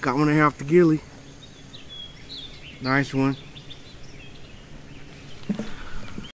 Got one here off the gilly. Nice one.